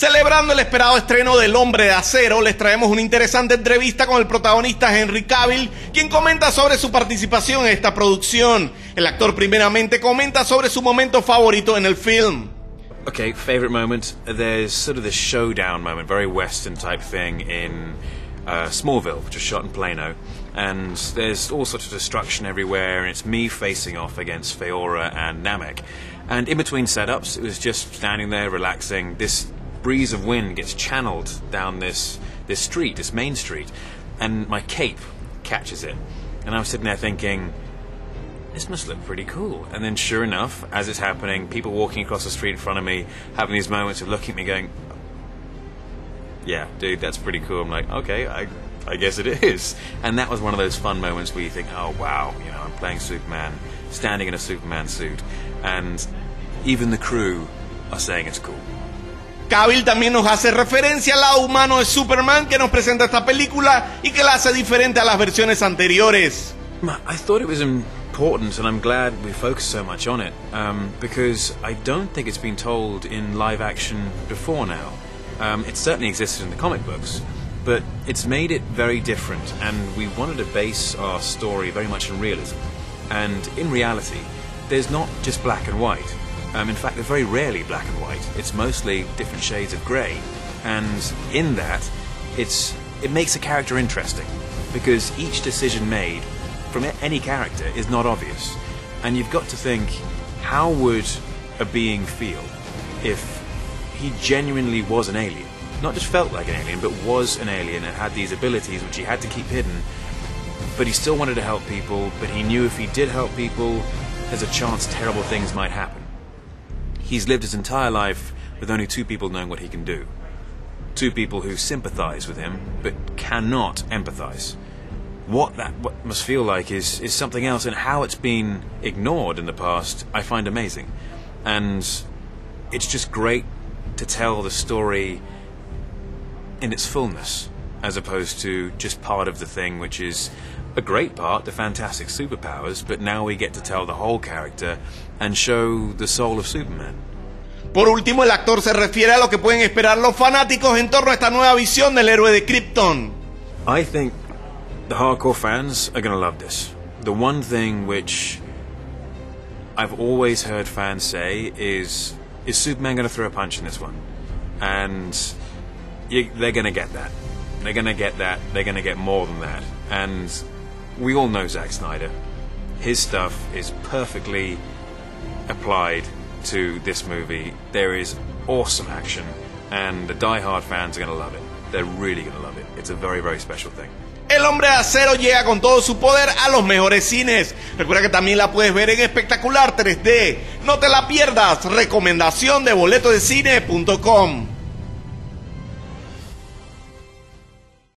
Celebrando el esperado estreno del Hombre de Acero, les traemos una interesante entrevista con el protagonista Henry Cavill, quien comenta sobre su participación en esta producción. El actor primeramente comenta sobre su momento favorito en el film. Okay, favorite moment. There's sort of this showdown moment, very Western type thing in Smallville, which was shot in Plano. And there's all sorts of destruction everywhere, and it's me facing off against Feora and Namek. And in between setups, it was just standing there relaxing. This breeze of wind gets channeled down this street, this main street, and my cape catches it. And I was sitting there thinking, this must look pretty cool. And then sure enough, as it's happening, people walking across the street in front of me, having these moments of looking at me going, yeah, dude, that's pretty cool. I'm like, okay, I guess it is. And that was one of those fun moments where you think, oh wow, you know, I'm playing Superman, standing in a Superman suit, and even the crew are saying it's cool. Cavill también nos hace referencia al lado humano de Superman que nos presenta esta película y que la hace diferente a las versiones anteriores. I thought it was important, and I'm glad we focused so much on it, because I don't think it's been told in live action before now. It certainly existed in the comic books, but it's made it very different, and we wanted to base our story very much in realism. And in reality, there's not just black and white. In fact, they're very rarely black and white. It's mostly different shades of grey. And in that, it makes a character interesting, because each decision made from any character is not obvious. And you've got to think, how would a being feel if he genuinely was an alien? Not just felt like an alien, but was an alien and had these abilities which he had to keep hidden. But he still wanted to help people, but he knew if he did help people, there's a chance terrible things might happen. He's lived his entire life with only two people knowing what he can do. Two people who sympathize with him, but cannot empathize. What must feel like is something else, and how it's been ignored in the past, I find amazing. And it's just great to tell the story in its fullness, as opposed to just part of the thing, which is a great part, the fantastic superpowers, but now we get to tell the whole character and show the soul of Superman. Por último, el actor se refiere a lo que pueden esperar los fanáticos en torno a esta nueva visión del héroe de Krypton. I think the hardcore fans are going to love this. The one thing which I've always heard fans say is Superman going to throw a punch in this one? And they're going to get that. They're going to get that. They're going to get more than that. And we all know Zack Snyder. His stuff is perfectly applied to this movie. There is awesome action, and the die-hard fans are going to love it. They're really going to love it. It's a very, very special thing. El Hombre de Acero llega con todo su poder a los mejores cines. Recuerda que también la puedes ver en espectacular 3D. No te la pierdas. Recomendación de boletodecine.com.